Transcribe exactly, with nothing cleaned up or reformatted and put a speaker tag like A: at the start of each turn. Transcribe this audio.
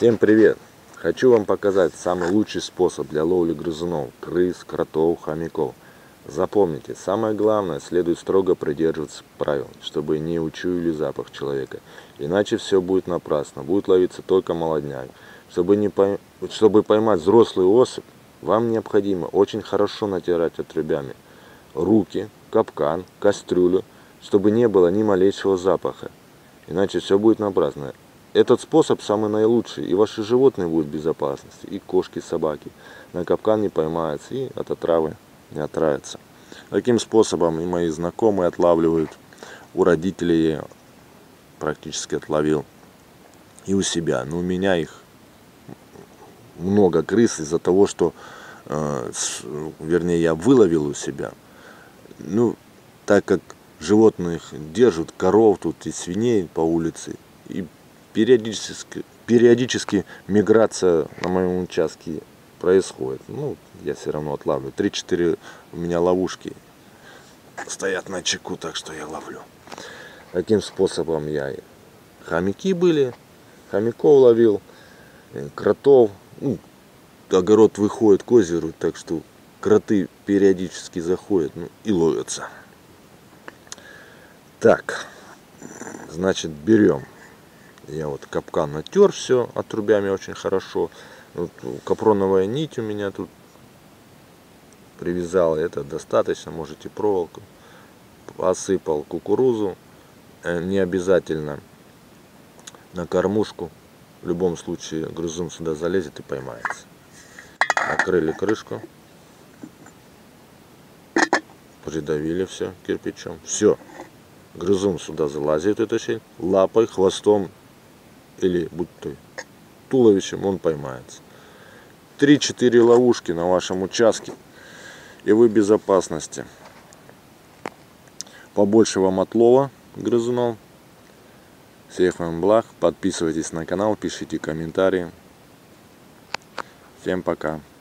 A: Всем привет! Хочу вам показать самый лучший способ для ловли грызунов, крыс, кротов, хомяков. Запомните, самое главное, следует строго придерживаться правил, чтобы не учуяли запах человека. Иначе все будет напрасно, будет ловиться только молодняк. Чтобы, не пой... чтобы поймать взрослую особь, вам необходимо очень хорошо натирать отрубями руки, капкан, кастрюлю, чтобы не было ни малейшего запаха. Иначе все будет напрасно. Этот способ самый наилучший, и ваши животные будут в безопасности, и кошки, и собаки. На капкан не поймаются, и от отравы не отравятся. Таким способом и мои знакомые отлавливают, у родителей я практически отловил, и у себя. Но у меня их много крыс из-за того, что, э, с, вернее, я выловил у себя. Ну, так как животных держат, коров тут и свиней по улице, и периодически, периодически миграция на моем участке происходит. Ну, я все равно отлавливаю. три-четыре у меня ловушки стоят на чеку, так что я ловлю. Таким способом я хомяки были, хомяков ловил, кротов. Ну, огород выходит к озеру, так что кроты периодически заходят, ну, и ловятся. Так, значит, берем. Я вот капкан натер все отрубями очень хорошо. Вот капроновая нить у меня тут привязала. Это достаточно. Можете проволоку. Посыпал кукурузу. Не обязательно на кормушку. В любом случае грызун сюда залезет и поймается. Накрыли крышку. Придавили все кирпичом. Все. Грызун сюда залазит, эту щель. Лапой, хвостом или будь то туловищем он поймается. три-четыре ловушки на вашем участке, и вы в безопасности. Побольше вам отлова грызунов. Всех вам благ. Подписывайтесь на канал, пишите комментарии. Всем пока.